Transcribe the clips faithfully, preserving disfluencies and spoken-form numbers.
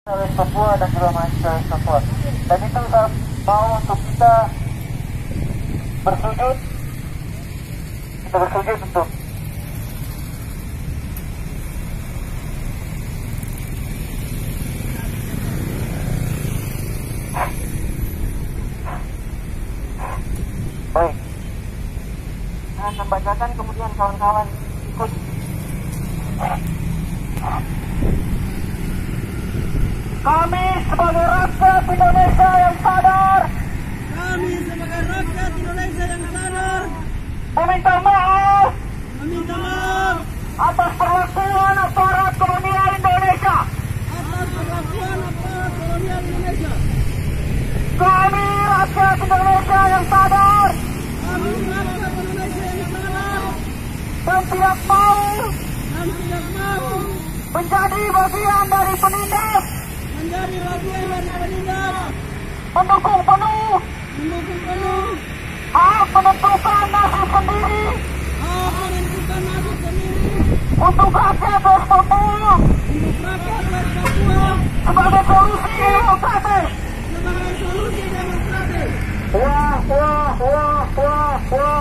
Nasionalis Papua dan juga mahasiswa Papua. Dan itu saya mau untuk kita bersujud, kita bersujud untuk baik. Dengan membacakan kemudian kawan-kawan ikut. Kami sebagai rakyat Indonesia yang sadar, Kami sebagai rakyat Indonesia yang sadar meminta maaf meminta maaf atas perlakuan aparat kolonial Indonesia. atas perlakuan aparat kolonial Indonesia. Kami rakyat Indonesia yang sadar Kami rakyat Indonesia yang sadar dan tidak mau dan tidak mau menjadi bagian dari penindas, menjadi bagian dari penindas, mendukung penuh mendukung penuh hak menentukan nasib sendiri hak menentukan nasib sendiri untuk rakyat West Papua untuk rakyat West Papua sebagai solusi demokratis. sebagai solusi demokratis. Wah, wah, wah, wah, wah.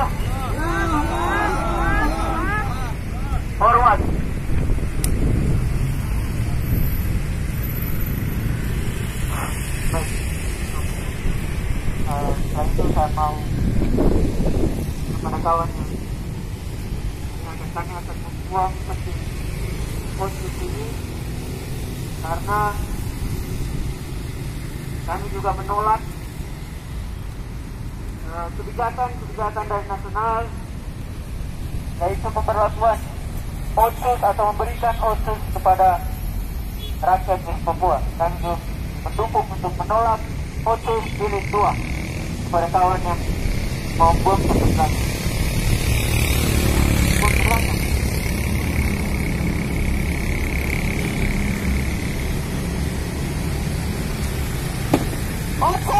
Hormat. Baik. Uh, setelah itu saya mau kepada kawan yang yang kami akan membuang peti posisi ini karena kami juga menolak uh, kebijakan-kebijakan dari nasional, yaitu pemberlakuan otsus atau memberikan otsus kepada rakyat West Papua. Kami juga mendukung untuk menolak otsus jilid dua kepada kawan yang mau buang keputusan. Otsus